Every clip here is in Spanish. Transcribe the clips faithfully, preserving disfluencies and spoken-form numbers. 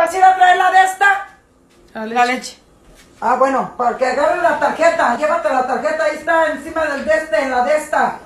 vas a ir a traer la de esta? La leche. La leche. Ah, bueno, para que agarre la tarjeta. Llévate la tarjeta, ahí está, encima del de este, en la de esta.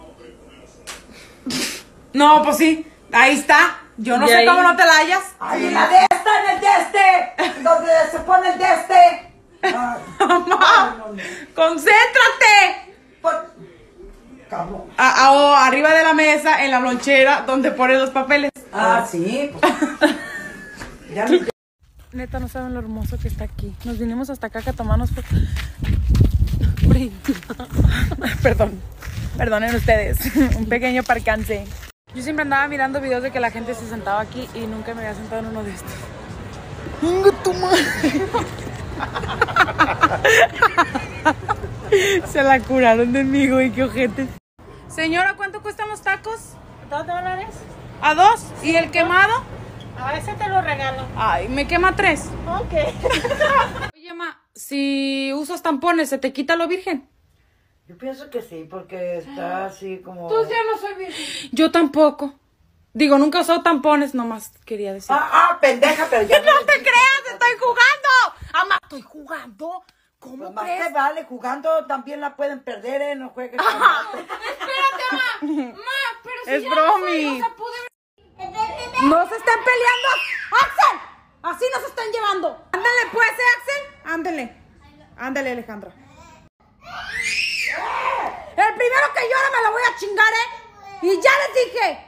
No, pues sí, ahí está. Yo no sé ahí? cómo no te la hayas. Ahí en la de esta, en el de este. Donde se pone el de este. Ah, Mamá, no, no, no. Concéntrate. Por... Cabrón. Ah, ah, oh, arriba de la mesa, en la lonchera, donde pones los papeles. Ah, sí. Pues. Ya no... Neta, no saben lo hermoso que está aquí. Nos vinimos hasta acá a tomarnos... Perdón. Perdonen ustedes. Un pequeño percance. Yo siempre andaba mirando videos de que la gente se sentaba aquí y nunca me había sentado en uno de estos. ¡Venga tu madre! Se la curaron de mí, güey, qué ojete. Señora, ¿cuánto cuestan los tacos? ¿Dos dólares? ¿A dos? ¿Y el quemado? A ese te lo regalo. Ay, me quema tres. Ok. Oye, ma, si usas tampones, ¿se te quita lo virgen? Yo pienso que sí, porque está así como... Tú ya no soy virgen. Yo tampoco. Digo, nunca he usado tampones, nomás quería decir. Ah, ah, pendeja, pero ya... ¡No te creas! ¡Estoy jugando! ¡Ama, estoy jugando! ¿Cómo pues más crees? te vale, jugando también la pueden perder, ¿eh? No juegues. Espérate, ma. Ma, pero si es ya bromi. No, sé, o sea, pude... no se están peleando. ¡Axel! Así nos están llevando. Ándale, pues, ¿eh, Axel? Ándale. Ándale, Alejandra. El primero que llora me la voy a chingar, ¿eh? Y ya les dije.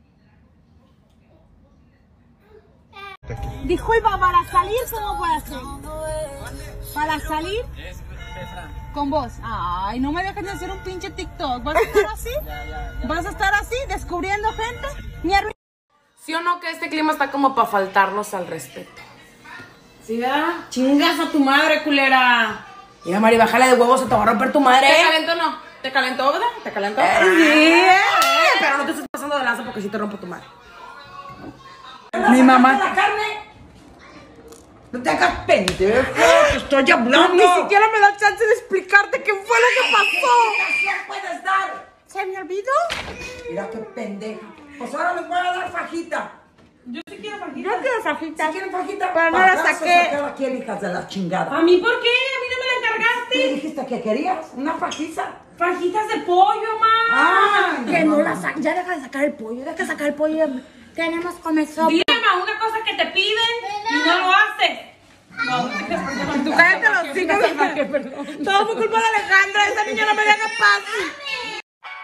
Dijo, y para salir, ¿cómo puede hacer? Para salir con vos. Ay, no me dejes de hacer un pinche TikTok. ¿Vas a estar así? ¿Vas a estar así, descubriendo gente? Ni arru... ¿Sí o no que este clima está como para faltarnos al respeto? ¿Sí, verdad? Chingas a tu madre, culera. Mira, Mari, bájale de huevos, se te va a romper tu madre. ¿Te calentó o no? ¿Te calentó, verdad? ¿Te calentó? Eh, sí, eh. Pero no te estés pasando de lanza porque si te rompo tu madre. Mi mamá. La carne? No te hagas pendejo, te estoy hablando. Ni siquiera me da chance de explicarte qué fue lo que pasó. ¿Qué explicación puedes dar? ¿Se me olvidó? Mira qué pendeja. Pues ahora les voy a dar fajita. Yo sí quiero fajita. Yo quiero fajita. ¿Si quieren fajita? Pero no la saqué. Sacar aquí, hijas de la chingada. ¿A mí por qué? A mí no me la encargaste. ¿Qué dijiste que querías? ¿Una fajiza? Fajitas de pollo, ma. Ah, que no la saques. Ya deja de sacar el pollo. Deja de sacar el pollo. Tenemos comezón. Dile, ma, una cosa que te piden y no lo haces. No, no te creas, perdón. Tú cállate los hijos. Todo por culpa de Alejandra. Esa niña no me deja paz.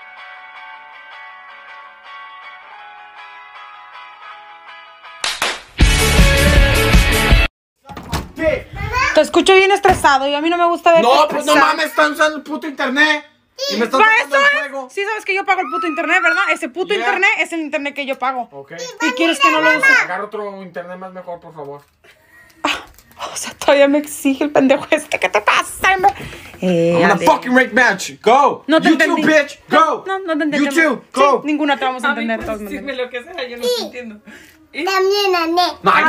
¿Qué? Te escucho bien estresado y a mí no me gusta ver. No, pues no mames, están usando el puto internet. Y me están ¿Para sacando eso el es? juego. Sí sabes que yo pago el puto internet, ¿verdad? Ese puto Yeah. internet es el internet que yo pago. Ok. ¿Y quieres que no lo use? Agarra otro internet más mejor, por favor. O sea, todavía me exige el pendejo este. ¿Qué te pasa? Eh, I'm gonna ade- fucking rake match. Go. No te you entendí. too, bitch. Go. No, no te entendí. You too. Go. Sí, ninguna te vamos a A mí entender. de puedes todas decirme maneras. lo que sea, yo no te entiendo. También, Ané. No, I-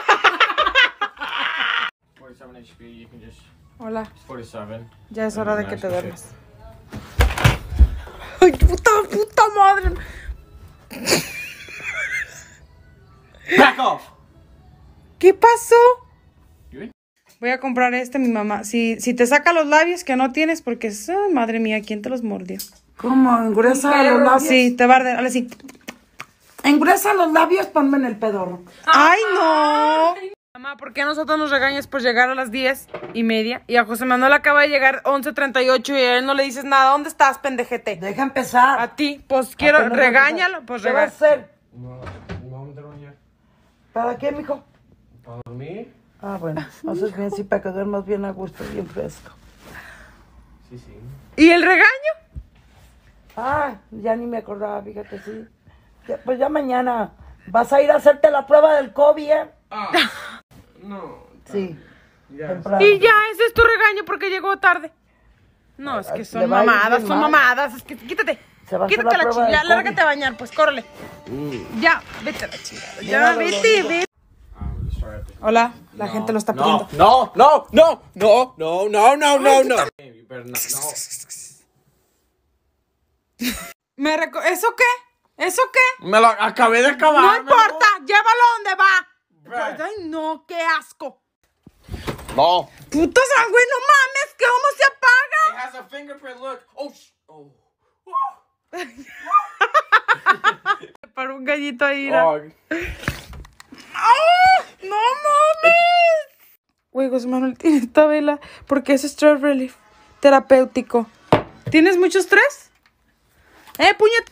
¡Ah! forty-seven H P, you can just... Hola, forty-seven. ya es hora de que te duermas. Ay, puta, puta madre. Back off. ¿Qué pasó? You in? Voy a comprar este, mi mamá. Si, si te saca los labios que no tienes, porque es, ay, madre mía, ¿quién te los mordió? ¿Cómo? ¿Engruesa los labios? Sí, te va a arder. Ahora sí. Engruesa los labios, ponme en el pedorro. ¡Ay, no! Mamá, ¿por qué a nosotros nos regañas por llegar a las diez y media? Y a José Manuel acaba de llegar once treinta y ocho y a él no le dices nada. ¿Dónde estás, pendejete? Deja empezar. A ti, pues quiero, Apenas va a regáñalo, empezar. pues ¿Qué va a regáñalo. hacer? No, you want me to run here? ¿Para qué, mijo? Para mí? Ah, bueno. Haces bien, sí, para que duermas bien a gusto, bien fresco. Sí, sí. ¿Y el regaño? Ah, ya ni me acordaba, fíjate, sí. Ya, pues ya mañana vas a ir a hacerte la prueba del COVID, ¿eh? Ah. No. Sí. Ya. temprano. Y ya, ese es tu regaño porque llegó tarde. No, es que Le son va a ir mamadas, bien son mal. mamadas. Es que quítate. Se va a hacer Quítate la la prueba chingada, del lárgate COVID. a bañar, pues córrele. Mm. Ya, vete a la chingada. Mira, Ya, vete, dolorito. vete. Ah, let's try it. Hola, la gente lo está pidiendo. No, no, no, no, no, no, no, no, no. You better not- no. Me reco- ¿Eso qué? ¿Eso qué? Me lo acabé de acabar. No importa, llévalo donde va. Ay, no, qué asco. No. Puta sangre, no mames, que cómo se apaga. It has a fingerprint, look. Oh, sh oh. Para un gallito ahí. Oh. ¡Oh! ¡No mames! Güey, José Manuel tiene esta vela porque es stress relief terapéutico. ¿Tienes mucho estrés? ¿Eh, puñet?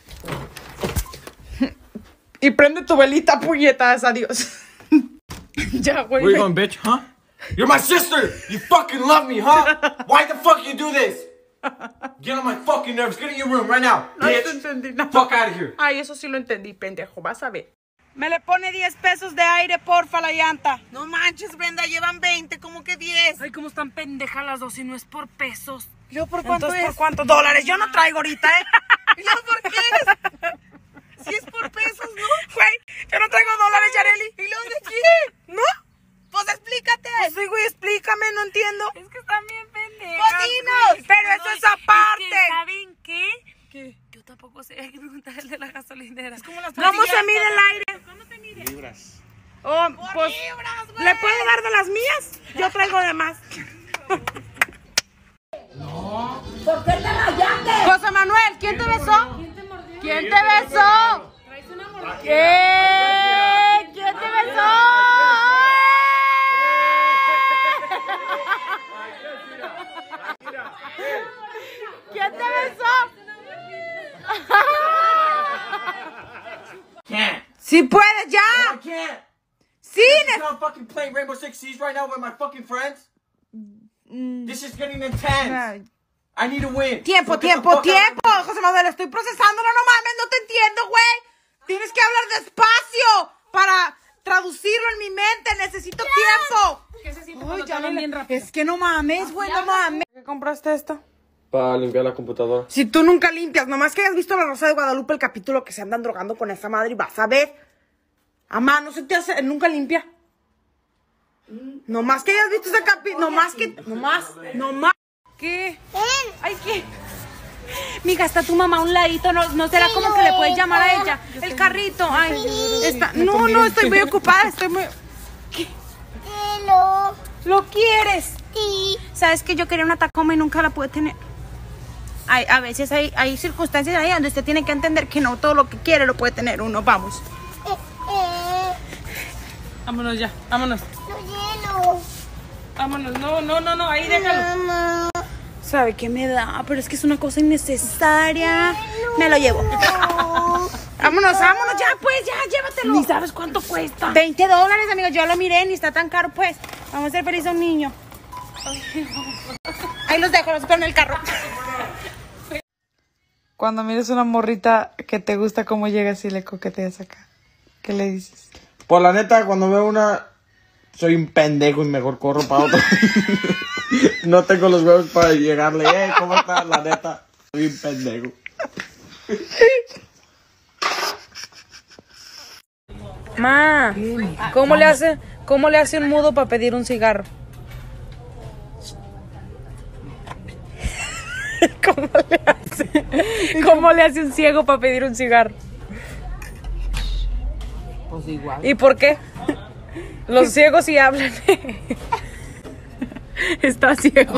Y prende tu velita, puñetas, adiós. Ya, güey. Where you going, bitch, huh? You're my sister! You fucking love me, huh? Why the fuck you do this? Get on my fucking nerves. Get in your room right now, No bitch. te entendí nada. Fuck out of here. Ay, eso sí lo entendí, pendejo. Vas a ver. Me le pone diez pesos de aire, porfa, la llanta. No manches, Brenda, llevan veinte, ¿cómo que diez? Ay, cómo están pendejas las dos y no es por pesos. ¿Yo por cuánto Entonces, es? ¿por cuántos dólares? Yo no traigo ahorita, ¿eh? ¿Y yo por qué? Si es por pesos, ¿no? Güey, yo no traigo dólares, Yareli. ¿Y luego de qué? ¿No? Pues explícate. Pues sí, güey, explícame, no entiendo. Es que están bien pendejas. Pues dinos. Pero eso es aparte. Es que, ¿saben qué? ¿Qué? Yo tampoco sé. Hay que preguntarle al de la gasolinera. Es como las ¿Cómo se mide el aire? ¿Cómo se mide? Libras. Oh, pues, ¿le puedo dar de las mías? Yo traigo de más. ¿Por qué te rayaste? José Manuel, ¿quién te besó? ¿Quién te mordió? ¿Quién te besó? Traes una mordida. ¿Qué? ¿Quién te besó? ¿Quién te besó? Can't. ¡Sí puedes, ya! I can't. ¡Sí! I'm not fucking playing Rainbow Six Siege right now with my fucking friends. This is getting intense. I need to win. Tiempo, So get the tiempo, fuck out of tiempo. José Manuel, estoy procesándolo, no mames, no te entiendo, güey. Tienes que hablar despacio para traducirlo en mi mente. Necesito tiempo. ¿Qué se siente Uy, cuando te ya hablan no bien le- rápido? Es que no mames, güey, no mames. ¿Qué compraste esto? Para limpiar la computadora. Si tú nunca limpias, nomás que hayas visto La Rosa de Guadalupe, el capítulo que se andan drogando con esa madre y vas a ver. Amá, no se te hace, nunca limpia. Nomás que hayas visto ese capítulo, nomás que, nomás, nomás. ¿Qué? Ay, ¿qué? Miga, está tu mamá a un ladito, no, no será como que le puedes llamar a ella. El carrito, ay, está, no, no, estoy muy ocupada, estoy muy... ¿Qué? ¿Lo quieres? Sí. Sabes que yo quería una Tacoma y nunca la pude tener. Hay, a veces hay, hay circunstancias ahí donde usted tiene que entender que no todo lo que quiere lo puede tener uno, vamos. Vámonos ya, vámonos. Vámonos, no, no, no, no, ahí déjalo. ¿Sabe qué me da? Pero es que es una cosa innecesaria. Me lo llevo. Vámonos, vámonos, ya pues, ya, llévatelo. Ni sabes cuánto cuesta. veinte dólares, amigos, yo lo miré, ni está tan caro, pues. Vamos a hacer feliz a un niño. Ahí los dejo, los espero en el carro. Cuando mires una morrita que te gusta cómo llegas y le coqueteas acá, ¿qué le dices? Por la neta, cuando veo una, soy un pendejo y mejor corro para otro. No tengo los huevos para llegarle. Eh, ¿cómo estás? La neta, soy un pendejo. Ma, ¿cómo le hace, cómo le hace un mudo para pedir un cigarro? ¿Cómo le hace? ¿Cómo le hace un ciego para pedir un cigarro? Pues igual. ¿Y por qué? Los ciegos sí hablan. Está ciego.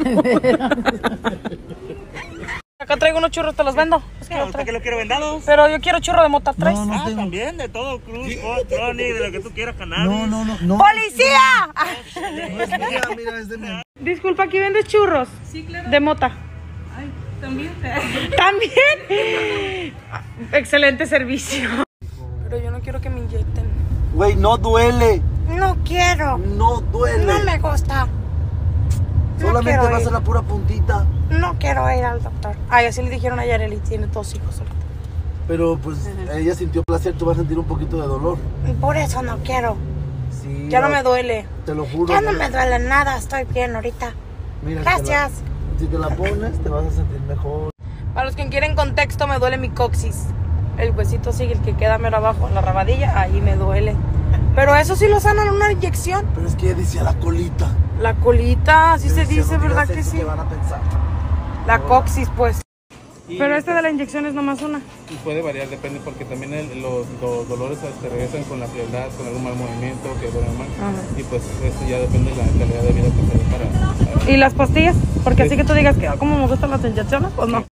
Acá traigo unos churros, te los vendo. Es que ¿Usted que lo quiere vendados? Pero yo quiero churro de mota, ¿traes? Ah, también, de todo, Cruz, Chronic, de lo que tú quieras, cannabis. No, no, no, no. ¡Policía! No es mía, mira, es de mí. Disculpa, ¿aquí vendes churros? Sí, claro. De mota. Ay, ¿también? ¿También? Excelente servicio. Pero yo no quiero que me inyecten. Güey, no duele. No quiero. No duele. No me gusta. Solamente quiero va a ir. ser la pura puntita. No quiero ir al doctor. Ay, así le dijeron a Yareli, tiene dos hijos ahorita. Pero pues ella sintió placer, tú vas a sentir un poquito de dolor. Por eso no quiero. Sí. Ya no me duele. Te lo juro. Ya no mira. me duele nada, estoy bien ahorita. Mira, Gracias. Si te, la, si te la pones, te vas a sentir mejor. Para los que quieren contexto, me duele mi coxis. El huesito sigue, el que queda mero abajo, en la rabadilla, ahí me duele. Pero eso sí lo sanan en una inyección. Pero es que ella decía la colita. La colita, así se Decía, dice, no ¿verdad digas que eso, sí? ¿qué van a pensar? La coxis, pues. Y Pero esta de la inyección es nomás una. y puede variar, depende, porque también el- los, los dolores te regresan con la frialdad, con algún mal movimiento, que duele más. Ajá. Y pues esto ya depende de la calidad de vida que se dé para... para- ¿Y las pastillas? Porque así que tú digas que ah, como me gustan las inyecciones, pues no.